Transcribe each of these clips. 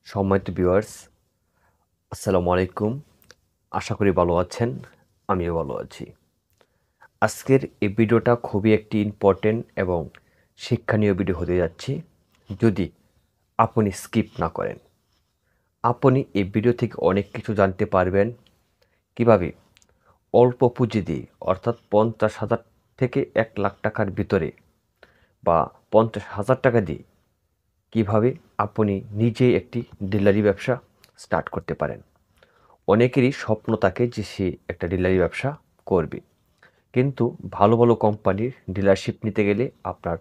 সম্মানিত ভিউয়ার্স, আসসালামু আলাইকুম। আশা করি ভালো আছেন। আমিও ভালো আছি। আজকের এই ভিডিওটা খুবই একটি ইম্পর্টেন্ট এবং শিক্ষণীয় ভিডিও হতে যাচ্ছে। যদি আপনি স্কিপ না করেন, আপনি এই ভিডিও থেকে অনেক কিছু জানতে পারবেন। কিভাবে অল্প পুঁজি দিয়ে অর্থাৎ ৫০,০০০ থেকে ১,০০,০০০ টাকার ভিতরে বা ৫০,০০০ টাকা দিয়ে কিভাবে আপনি নিজেই একটি ডিলারি ব্যবসা স্টার্ট করতে পারেন। অনেকেরই স্বপ্ন থাকে যে সে একটা ডিলারি ব্যবসা করবে, কিন্তু ভালো ভালো কোম্পানির ডিলারশিপ নিতে গেলে আপনার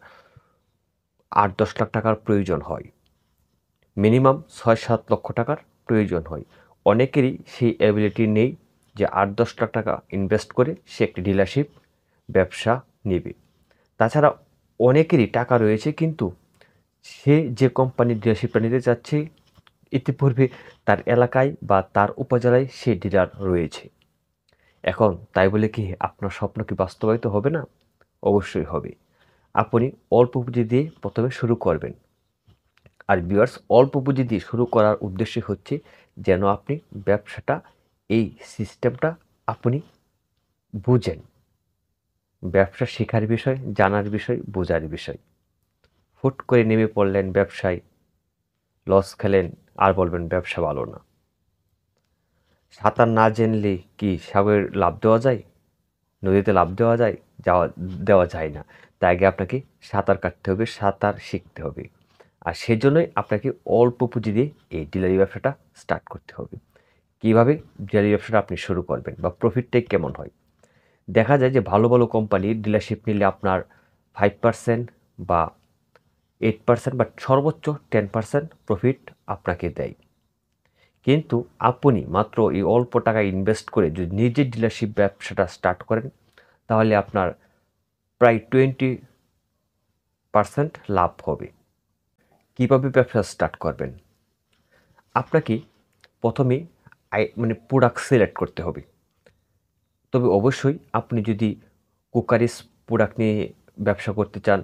৮-১০ লাখ টাকার প্রয়োজন হয়, মিনিমাম ৬-৭ লক্ষ টাকার প্রয়োজন হয়। অনেকেরই সেই অ্যাবিলিটি নেই যে ৮-১০ লাখ টাকা ইনভেস্ট করে সে একটি ডিলারশিপ ব্যবসা নেবে। তাছাড়া অনেকেরই টাকা রয়েছে, কিন্তু সে যে কোম্পানির ডিলারশিপটা নিতে চাচ্ছে ইতিপূর্বে তার এলাকায় বা তার উপজেলায় সে ডিলার রয়েছে। এখন তাই বলে কি আপনার স্বপ্ন কি বাস্তবায়িত হবে না? অবশ্যই হবে। আপনি অল্প পুঁজি দিয়ে প্রথমে শুরু করবেন। আর ভিউয়ার্স, অল্প পুঁজি দিয়ে শুরু করার উদ্দেশ্য হচ্ছে যেন আপনি ব্যবসাটা, এই সিস্টেমটা আপনি বুঝেন। ব্যবসা শেখার বিষয়, জানার বিষয়, বোঝার বিষয়। হুট করে নেমে পড়লেন ব্যবসায়, লস খেলেন, আর বলবেন ব্যবসা ভালো না। সাঁতার না জানলে কি সাগরে লাফ দেওয়া যায়? নদীতে লাফ দেওয়া যায়? দেওয়া যায় না। তাই আগে আপনাকে সাঁতার কাটতে হবে, সাঁতার শিখতে হবে। আর সেজন্যই আপনাকে অল্প পুঁজি দিয়ে এই ডিলারি ব্যবসাটা স্টার্ট করতে হবে। কীভাবে ডিলারি ব্যবসাটা আপনি শুরু করবেন বা প্রফিটটাই কেমন হয়? দেখা যায় যে ভালো ভালো কোম্পানির ডিলারশিপ নিলে আপনার 5% বা 8% বা সর্বোচ্চ 10% প্রফিট আপনাকে দেয়। কিন্তু আপনি মাত্র এই অল্প টাকা ইনভেস্ট করে যদি নিজের ডিলারশিপ ব্যবসাটা স্টার্ট করেন, তাহলে আপনার প্রায় 20% লাভ হবে। কীভাবে ব্যবসা স্টার্ট করবেন? আপনাকে প্রথমে প্রোডাক্ট সিলেক্ট করতে হবে। তবে অবশ্যই আপনি যদি কুকারিস প্রোডাক্ট নিয়ে ব্যবসা করতে চান,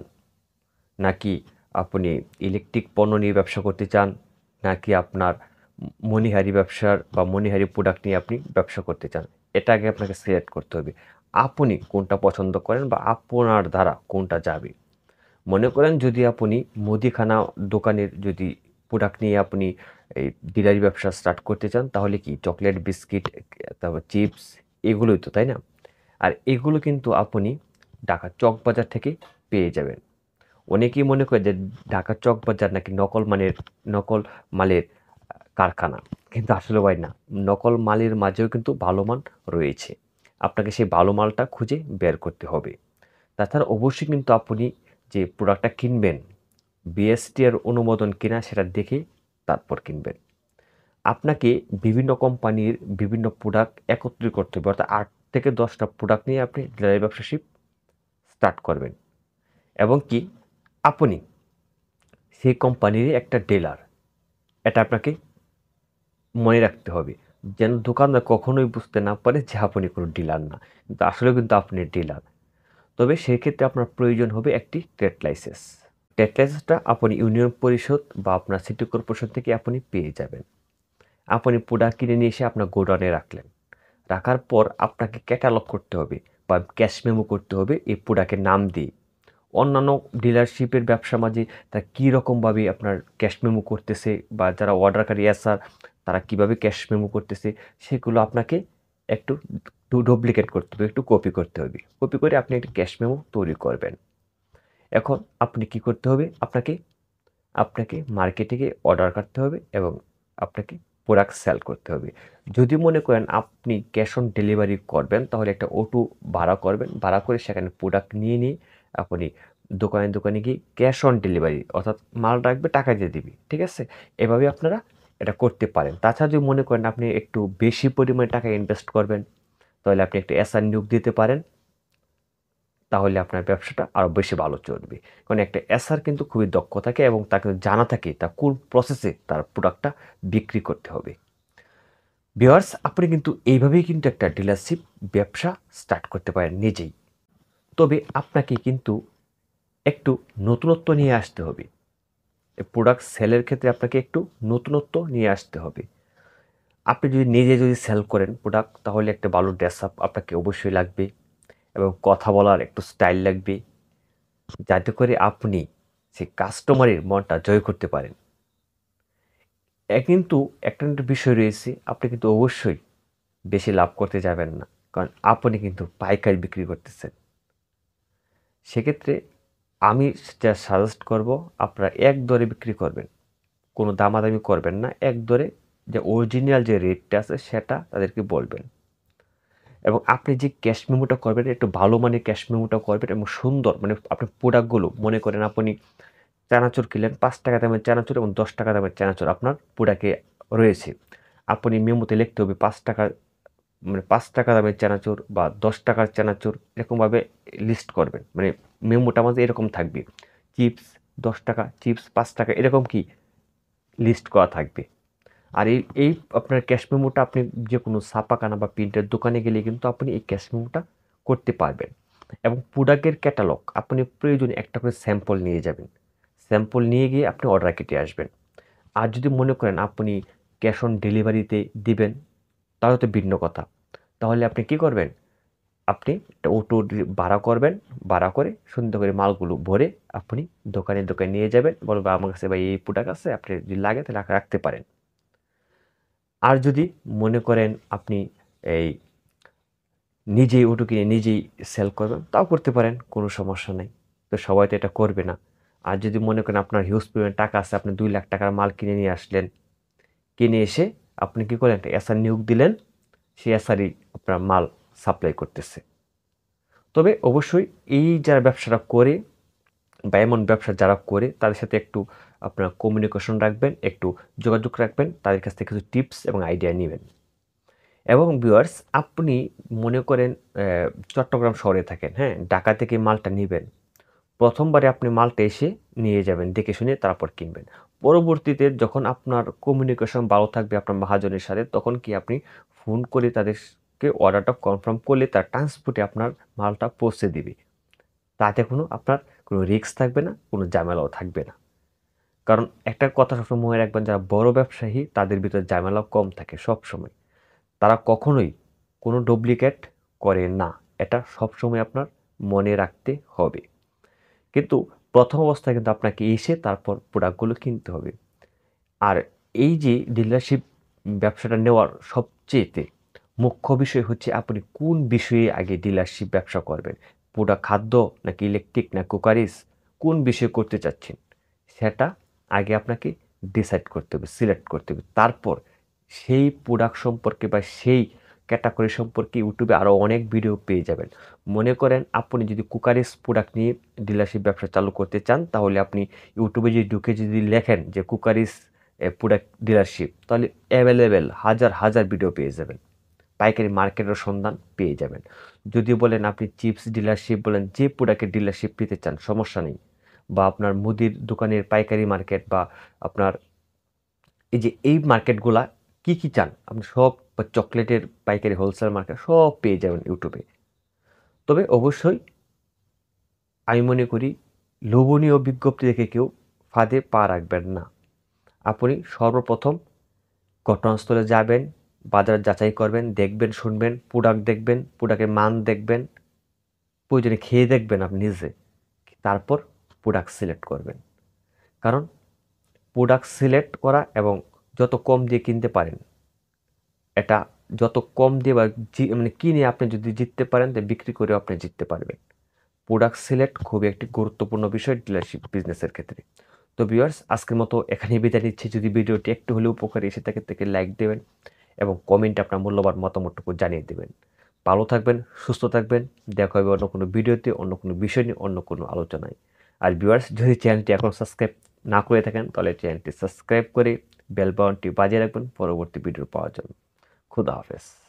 নাকি আপনি ইলেকট্রিক পণ্য নিয়ে ব্যবসা করতে চান, নাকি আপনার মণিহারি ব্যবসার বা মণিহারি প্রোডাক্ট নিয়ে আপনি ব্যবসা করতে চান, এটা আগে আপনাকে সিলেক্ট করতে হবে। আপনি কোনটা পছন্দ করেন বা আপনার দ্বারা কোনটা যাবে। মনে করেন যদি আপনি মুদিখানা দোকানের যদি প্রোডাক্ট নিয়ে আপনি এই ডিলারি ব্যবসা স্টার্ট করতে চান, তাহলে কি চকলেট, বিস্কিট, তারপর চিপস, এগুলোই তো, তাই না? আর এগুলো কিন্তু আপনি ঢাকা চকবাজার থেকে পেয়ে যাবেন। অনেকেই মনে করে যে ঢাকা চকবাজার নাকি নকল মালের কারখানা। কিন্তু আসলে ভাই না, নকল মালের মাঝেও কিন্তু ভালো মান রয়েছে। আপনাকে সেই ভালো মালটা খুঁজে বের করতে হবে। তাছাড়া অবশ্যই কিন্তু আপনি যে প্রোডাক্টটা কিনবেন, বিএসটি এর অনুমোদন কিনা সেটা দেখে তারপর কিনবেন। আপনাকে বিভিন্ন কোম্পানির বিভিন্ন প্রোডাক্ট একত্রিত করতে হবে, অর্থাৎ ৮ থেকে ১০টা প্রোডাক্ট নিয়ে আপনি ডিলারি ব্যবসাশিপ স্টার্ট করবেন। এবং কি আপনি সেই কোম্পানিরই একটা ডিলার, এটা আপনাকে মনে রাখতে হবে। যেন দোকানদার কখনোই বুঝতে না পারে যে আপনি কোনো ডিলার না। কিন্তু আসলেও কিন্তু আপনি ডিলার। তবে সেক্ষেত্রে আপনার প্রয়োজন হবে একটি ট্রেড লাইসেন্স। ট্রেড লাইসেন্সটা আপনি ইউনিয়ন পরিষদ বা আপনার সিটি কর্পোরেশন থেকে আপনি পেয়ে যাবেন। আপনি প্রোডাক্ট কিনে নিয়ে এসে আপনার গোডাউনে রাখলেন। রাখার পর আপনাকে ক্যাটালগ করতে হবে বা ক্যাশ মেমো করতে হবে এই প্রোডাক্টের নাম দিয়ে। অন্যান্য ডিলারশিপের ব্যবসার মাঝে তারা কী রকমভাবে আপনার ক্যাশ মেমো করতেছে বা যারা অর্ডারকারী আছে তারা কীভাবে ক্যাশ মেমো করতেছে, সেগুলো আপনাকে একটু ডুপ্লিকেট করতে হবে, একটু কপি করতে হবে। কপি করে আপনি একটা ক্যাশ মেমো তৈরি করবেন। এখন আপনি কি করতে হবে? আপনাকে মার্কেটে গিয়ে অর্ডার করতে হবে এবং আপনাকে প্রোডাক্ট সেল করতে হবে। যদি মনে করেন আপনি ক্যাশ অন ডেলিভারি করবেন, তাহলে একটা অটো ভাড়া করবেন। ভাড়া করে সেখানে প্রোডাক্ট নিয়ে আপনি দোকানে দোকানে গিয়ে ক্যাশ অন ডেলিভারি, অর্থাৎ মাল রাখবে, টাকা দিয়ে দিবি। ঠিক আছে? এভাবে আপনারা এটা করতে পারেন। তাছাড়া যদি মনে করেন আপনি একটু বেশি পরিমাণে টাকা ইনভেস্ট করবেন, তাহলে আপনি একটা এসআর নিয়োগ দিতে পারেন। তাহলে আপনার ব্যবসাটা আরও বেশি ভালো চলবে। কারণ একটা এসআর কিন্তু খুবই দক্ষ থাকে এবং তাকে জানা থাকে তার কোন প্রসেসে তার প্রোডাক্টটা বিক্রি করতে হবে। ভিউয়ার্স, আপনি কিন্তু এইভাবেই কিন্তু একটা ডিলারশিপ ব্যবসা স্টার্ট করতে পারেন নিজেই। তবে আপনাকে কিন্তু একটু নতুনত্ব নিয়ে আসতে হবে। এই প্রোডাক্ট সেলের ক্ষেত্রে আপনাকে একটু নতুনত্ব নিয়ে আসতে হবে। আপনি যদি নিজে যদি সেল করেন প্রোডাক্ট, তাহলে একটা ভালো ড্রেস আপ আপনাকে অবশ্যই লাগবে এবং কথা বলার একটু স্টাইল লাগবে, যাতে করে আপনি সেই কাস্টমারের মনটা জয় করতে পারেন। কিন্তু একটা বিষয় রয়েছে, আপনি কিন্তু অবশ্যই বেশি লাভ করতে যাবেন না, কারণ আপনি কিন্তু পাইকারি বিক্রি করতেছেন। সেক্ষেত্রে আমি যা সাজেস্ট করব, আপনারা এক দরে বিক্রি করবেন, কোনো দামাদামি করবেন না, এক দরে যে অরিজিনাল যে রেটটা আছে সেটা তাদেরকে বলবেন। এবং আপনি যে ক্যাশ মেমোটা করবেন, একটু ভালো মানের ক্যাশ মেমোটা করবেন এবং সুন্দর, মানে আপনি প্রোডাক্টগুলো মনে করেন আপনি চানাচুর কিনলেন, 5 টাকা দামের চানাচুর এবং 10 টাকা দামের চানাচুর আপনার প্রোডাক্টে রয়েছে। আপনি মেমোতে লিখতে হবে 5 টাকা, মানে 5 টাকা দামের চানাচুর বা 10 টাকার চানাচুর, এরকমভাবে লিস্ট করবেন। মানে মেমোটা আমাদের এরকম থাকবে, চিপস 10 টাকা, চিপস 5 টাকা, এরকম কি লিস্ট করা থাকবে। আর এই এই আপনার ক্যাশ মেমোটা আপনি যে কোনো ছাপাখানা বা প্রিন্টের দোকানে গেলে কিন্তু আপনি এই ক্যাশ মেমোটা করতে পারবেন। এবং প্রোডাক্টের ক্যাটালগ আপনি প্রয়োজনে একটা করে স্যাম্পল নিয়ে যাবেন, স্যাম্পল নিয়ে গিয়ে আপনি অর্ডার কেটে আসবেন। আর যদি মনে করেন আপনি ক্যাশ অন ডেলিভারিতে দিবেন, তাহলে তো ভিন্ন কথা। তাহলে আপনি কি করবেন, আপনি একটা অটো ভাড়া করবেন, ভাড়া করে সুন্দর করে মালগুলো ভরে আপনি দোকানে দোকানে নিয়ে যাবেন, বলবেন আমার কাছে ভাই এই প্রোডাক্ট আছে, আপনি যদি লাগে তাহলে রাখতে পারেন। আর যদি মনে করেন আপনি এই নিজেই অটো কিনে নিজেই সেল করবেন, তাও করতে পারেন, কোনো সমস্যা নেই। তো সবাই তো এটা করবে না। আর যদি মনে করেন আপনার হিউজ পরিমাণ টাকা আছে, আপনি 2 লাখ টাকার মাল কিনে নিয়ে আসলেন, কিনে এসে আপনি কি করলেন, একটা এসআর নিয়োগ দিলেন, সেই এসআরই আপনার মাল সাপ্লাই করতেছে। তবে অবশ্যই এই যারা ব্যবসাটা করে বা এমন ব্যবসা যারা করে তাদের সাথে একটু আপনার কমিউনিকেশন রাখবেন, একটু যোগাযোগ রাখবেন, তাদের কাছ থেকে কিছু টিপস এবং আইডিয়া নেবেন। এবং ভিউয়ার্স, আপনি মনে করেন চট্টগ্রাম শহরে থাকেন, হ্যাঁ, ঢাকা থেকে মালটা নিবেন। প্রথমবারে আপনি মালটা এসে নিয়ে যাবেন, দেখে শুনে তারপর কিনবেন। পরবর্তীতে যখন আপনার কমিউনিকেশন ভালো থাকবে আপনার মহাজনের সাথে, তখন কি আপনি ফোন করে তাদেরকে অর্ডারটা কনফার্ম করলে তার ট্রান্সপোর্টে আপনার মালটা পৌঁছে দিবে। তাতে আপনার কোনো রিস্ক থাকবে না, কোনো ঝামেলাও থাকবে না। কারণ একটা কথা সবসময় মনে রাখবেন, যারা বড় ব্যবসায়ী তাদের ভিতরে ঝামেলা কম থাকে সবসময়। তারা কখনোই কোনো ডুপ্লিকেট করে না। এটা সবসময় আপনার মনে রাখতে হবে। কিন্তু প্রথম অবস্থায় কিন্তু আপনাকে এসে তারপর প্রোডাক্টগুলো কিনতে হবে। আর এই যে ডিলারশিপ ব্যবসাটা নেওয়ার সবচেয়েতে মুখ্য বিষয় হচ্ছে আপনি কোন বিষয়ে আগে ডিলারশিপ ব্যবসা করবেন। প্রোডাক্ট খাদ্য নাকি ইলেকট্রিক না কুকারিজ, কোন বিষয়ে করতে চাচ্ছেন সেটা আগে আপনাকে ডিসাইড করতে হবে, সিলেক্ট করতে হবে। তারপর সেই প্রোডাক্ট সম্পর্কে বা সেই ক্যাটাগরি সম্পর্কে ইউটিউবে আরও অনেক ভিডিও পেয়ে যাবেন। মনে করেন আপনি যদি কুকারিজ প্রোডাক্ট নিয়ে ডিলারশিপ ব্যবসা চালু করতে চান, তাহলে আপনি ইউটিউবে যদি ঢুকে যদি লেখেন যে কুকারিজ প্রোডাক্ট ডিলারশিপ, তাহলে অ্যাভেলেবেল হাজার হাজার ভিডিও পেয়ে যাবেন, পাইকারি মার্কেটের সন্ধান পেয়ে যাবেন। যদি বলেন আপনি চিপস ডিলারশিপ, বলেন যে প্রোডাক্টের ডিলারশিপ পেতে চান সমস্যা নেই, বা আপনার মুদির দোকানের পাইকারি মার্কেট, বা আপনার এই যে এই মার্কেটগুলা কি কি চান আপনি সব, বা চকলেটের পাইকারি হোলসেল মার্কেট সব পেয়ে যাবেন ইউটিউবে। তবে অবশ্যই আমি মনে করি লোভনীয় বিজ্ঞপ্তি দেখে কেউ ফাঁদে পা রাখবেন না। আপনি সর্বপ্রথম ঘটনাস্থলে যাবেন, বাজার যাচাই করবেন, দেখবেন, শুনবেন, প্রোডাক্ট দেখবেন, প্রোডাক্টের মান দেখবেন, প্রয়োজনে খেয়ে দেখবেন আপনি নিজে। তারপর প্রোডাক্ট সিলেক্ট করবেন। কারণ প্রোডাক্ট সিলেক্ট করা এবং যত কম দিয়ে কিনতে পারেন, এটা যত কম দিয়ে বা মানে কিনে আপনি যদি জিততে পারেন, তো বিক্রি করেও আপনি জিততে পারবেন। প্রোডাক্ট সিলেক্ট খুবই একটি গুরুত্বপূর্ণ বিষয় ডিলারশিপ বিজনেসের ক্ষেত্রে। তো ভিউয়ার্স, আজকের মতো এখানেই বিদায় নিচ্ছি। যদি ভিডিওটি একটু হলেও উপকারী এসে থেকে লাইক দেবেন এবং কমেন্টে আপনার মূল্যবান মতামতটুকু জানিয়ে দেবেন। ভালো থাকবেন, সুস্থ থাকবেন। দেখা হবে অন্য কোনো ভিডিওতে, অন্য কোনো বিষয় নিয়ে, অন্য কোনো আলোচনায়। আর ভিউয়ার্স, যদি চ্যানেলটি এখন সাবস্ক্রাইব না করে থাকেন, তাহলে চ্যানেলটি সাবস্ক্রাইব করে বেল বাটনটি বাজিয়ে রাখবেন পরবর্তী ভিডিও পাওয়ার জন্য। খুদা হাফেজ।